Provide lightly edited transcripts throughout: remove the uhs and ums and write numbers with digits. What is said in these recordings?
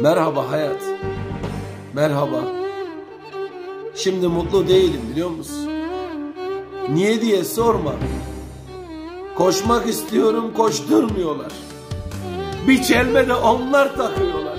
Merhaba hayat. Merhaba. Şimdi mutlu değilim biliyor musun? Niye diye sorma. Koşmak istiyorum, koşturmuyorlar. Bir çelme de onlar takıyorlar.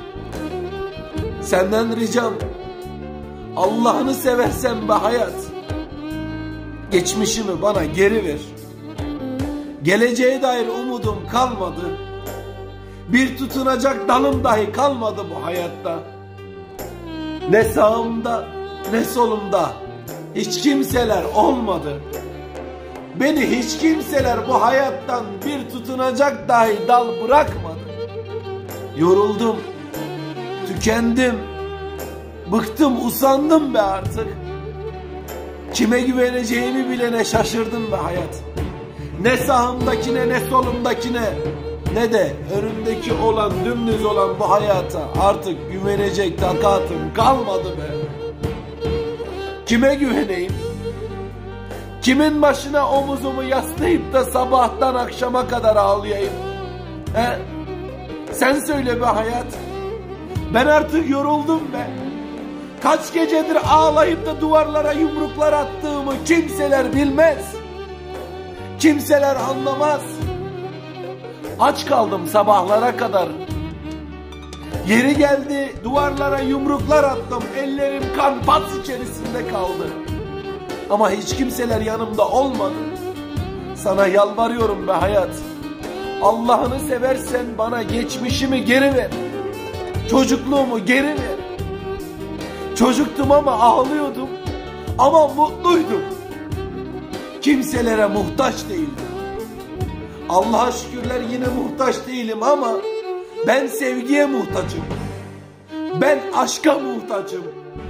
Senden ricam, Allah'ını seversen be hayat, geçmişimi bana geri ver. Geleceğe dair umudum kalmadı. Bir tutunacak dalım dahi kalmadı bu hayatta. Ne sağımda ne solumda hiç kimseler olmadı. Beni hiç kimseler bu hayattan bir tutunacak dahi dal bırakmadı. Yoruldum, tükendim, bıktım, usandım be artık. Kime güveneceğimi bilene şaşırdım be hayat. Ne sağımdakine ne solumdakine ne de önümdeki olan dümdüz olan bu hayata artık güvenecek takatım kalmadı be. Kime güveneyim? Kimin başına omuzumu yaslayıp da sabahtan akşama kadar ağlayayım? He? Sen söyle be hayat. Ben artık yoruldum be. Kaç gecedir ağlayıp da duvarlara yumruklar attığımı kimseler bilmez. Kimseler anlamaz. Aç kaldım sabahlara kadar. Yeri geldi duvarlara yumruklar attım. Ellerim kan pas içerisinde kaldı. Ama hiç kimseler yanımda olmadı. Sana yalvarıyorum be hayat. Allah'ını seversen bana geçmişimi geri ver. Çocukluğumu geri ver. Çocuktum ama ağlıyordum. Ama mutluydum. Kimselere muhtaç değildim. Allah'a şükürler yine muhtaç değilim ama ben sevgiye muhtaçım. Ben aşka muhtaçım.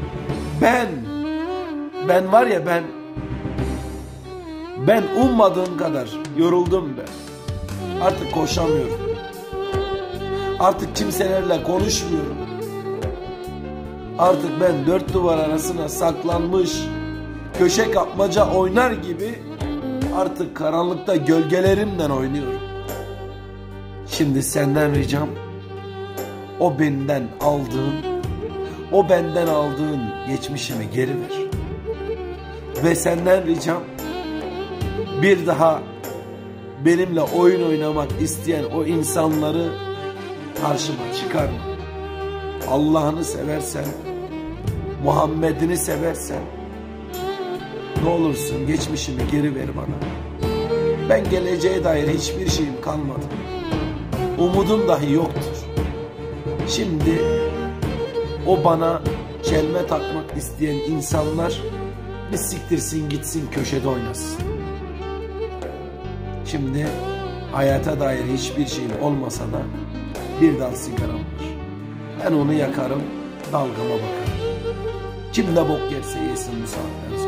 Ben var ya ben ummadığım kadar yoruldum ben. Artık koşamıyorum. Artık kimselerle konuşmuyorum. Artık ben dört duvar arasına saklanmış köşe kapmaca oynar gibi artık karanlıkta gölgelerimden oynuyorum. Şimdi senden ricam o benden aldığın geçmişimi geri ver. Ve senden ricam bir daha benimle oyun oynamak isteyen o insanları karşıma çıkarma. Allah'ını seversen, Muhammed'ini seversen ne olursun geçmişimi geri ver bana. Ben geleceğe dair hiçbir şeyim kalmadı. Umudum dahi yoktur. Şimdi o bana çelme takmak isteyen insanlar bir siktirsin gitsin köşede oynasın. Şimdi hayata dair hiçbir şeyim olmasa da bir dal sigaram var. Ben onu yakarım, dalgama bakarım. Kim ne bok yerse yesin bu saatten sonra.